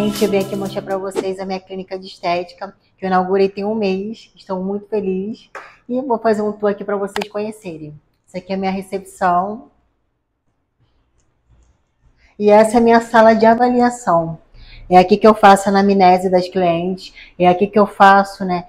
gente, eu vim aqui mostrar para vocês a minha clínica de estética, que eu inaugurei tem um mês, estou muito feliz e vou fazer um tour aqui para vocês conhecerem. Essa aqui é a minha recepção e essa é a minha sala de avaliação. É aqui que eu faço a anamnese das clientes, é aqui que eu faço, né,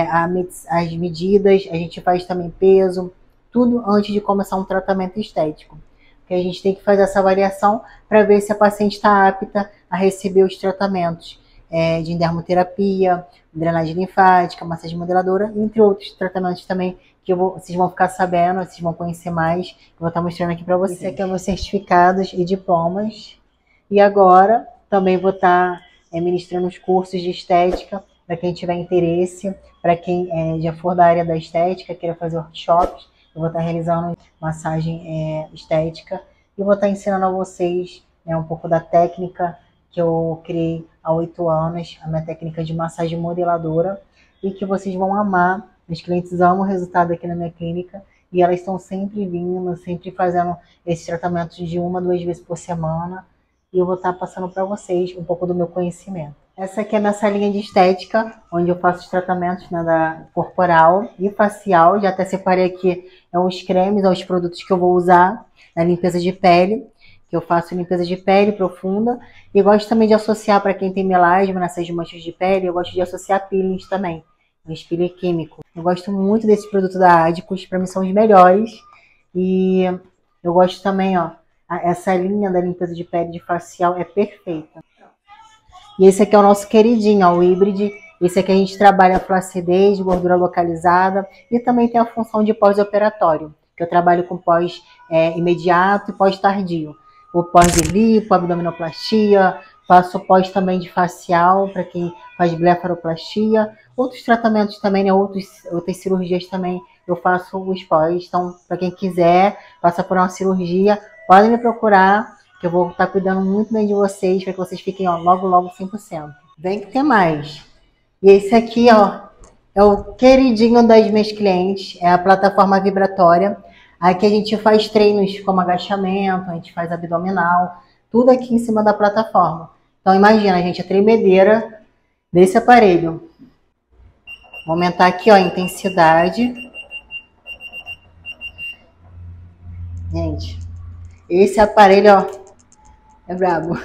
as medidas, a gente faz também peso, tudo antes de começar um tratamento estético. Porque a gente tem que fazer essa avaliação para ver se a paciente está apta a receber os tratamentos de dermoterapia, drenagem linfática, massagem modeladora, entre outros tratamentos também que vocês vão ficar sabendo, vocês vão conhecer mais, que eu vou estar mostrando aqui para vocês. Esse aqui é meus certificados e diplomas. E agora também vou estar ministrando os cursos de estética para quem tiver interesse, para quem já for da área da estética, queira fazer workshops. Eu vou estar realizando massagem estética e vou estar ensinando a vocês um pouco da técnica que eu criei há 8 anos, a minha técnica de massagem modeladora, e que vocês vão amar. Os clientes amam o resultado aqui na minha clínica e elas estão sempre vindo, sempre fazendo esses tratamentos de 1 a 2 vezes por semana. E eu vou estar passando para vocês um pouco do meu conhecimento. Essa aqui é a minha salinha de estética, onde eu faço os tratamentos da corporal e facial. Já até separei aqui os cremes, os produtos que eu vou usar na limpeza de pele, que eu faço limpeza de pele profunda. E gosto também de associar, para quem tem melasma, nessas manchas de pele, eu gosto de associar peelings também, os peeling químico. Eu gosto muito desses produtos da Adicus, para mim são os melhores. E eu gosto também, essa linha da limpeza de pele de facial é perfeita. E esse aqui é o nosso queridinho, o Hybrid. Esse aqui a gente trabalha a flacidez, gordura localizada e também tem a função de pós-operatório, que eu trabalho com pós imediato e pós tardio. O pós de lipo, abdominoplastia, faço pós também de facial, para quem faz blefaroplastia. Outros tratamentos também, outras cirurgias também eu faço os pós. Então, para quem quiser passar por uma cirurgia, podem me procurar, que eu vou estar cuidando muito bem de vocês, para que vocês fiquem logo 100%. Vem que tem mais. E esse aqui, é o queridinho das minhas clientes, é a plataforma vibratória. Aqui a gente faz treinos como agachamento, a gente faz abdominal, tudo aqui em cima da plataforma. Então imagina, gente, a tremedeira desse aparelho. Vou aumentar aqui, a intensidade. Gente, esse aparelho, é brabo.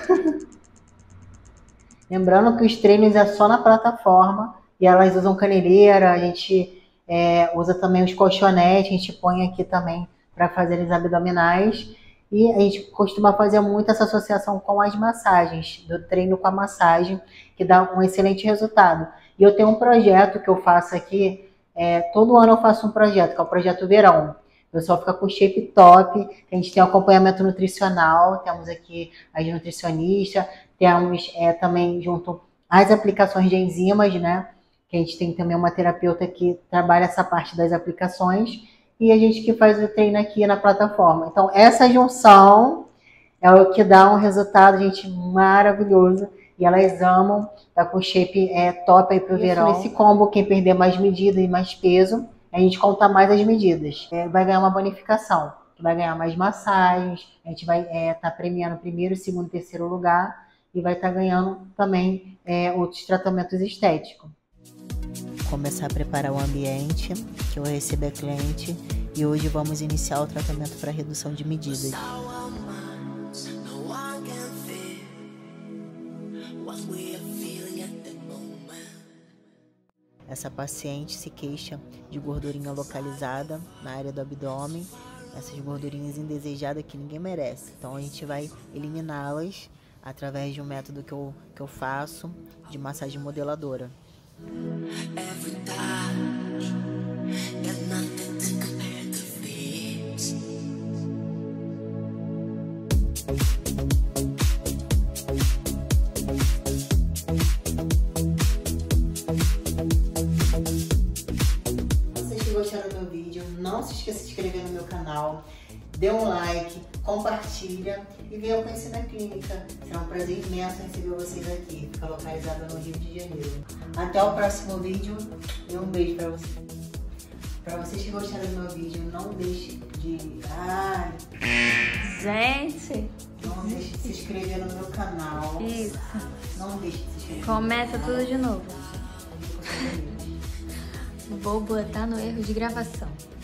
Lembrando que os treinos é só na plataforma e elas usam caneleira, a gente usa também os colchonetes, a gente põe aqui também para fazer os abdominais. E a gente costuma fazer muito essa associação com as massagens, do treino com a massagem, que dá um excelente resultado. E eu tenho um projeto que eu faço aqui, todo ano eu faço um projeto, que é o Projeto Verão. O pessoal fica com shape top, a gente tem acompanhamento nutricional, temos aqui as nutricionistas, temos também junto as aplicações de enzimas, né? Que a gente tem também uma terapeuta que trabalha essa parte das aplicações e a gente que faz o treino aqui na plataforma. Então, essa junção é o que dá um resultado, gente, maravilhoso. E elas amam, tá com shape top aí pro verão. Nesse combo, quem perder mais medida e mais peso, a gente conta mais as medidas. Vai ganhar uma bonificação, vai ganhar mais massagens, a gente vai estar premiando primeiro, segundo, terceiro lugar e vai estar ganhando também outros tratamentos estéticos. Começar a preparar o ambiente, que eu vou receber a cliente e hoje vamos iniciar o tratamento para redução de medidas. Essa paciente se queixa de gordurinha localizada na área do abdômen, essas gordurinhas indesejadas que ninguém merece. Então a gente vai eliminá-las através de um método que eu faço de massagem modeladora. Gostaram do meu vídeo, não se esqueça de se inscrever no meu canal, dê um like, compartilha e venha conhecer a clínica. Será um prazer imenso receber vocês aqui. Fica localizada no Rio de Janeiro. Até o próximo vídeo e um beijo pra vocês. Pra vocês que gostaram do meu vídeo, não deixe de... Gente! Não deixe de se inscrever no meu canal. Isso. Não deixe de se inscrever. Começa tudo de novo. Vou botar no erro de gravação.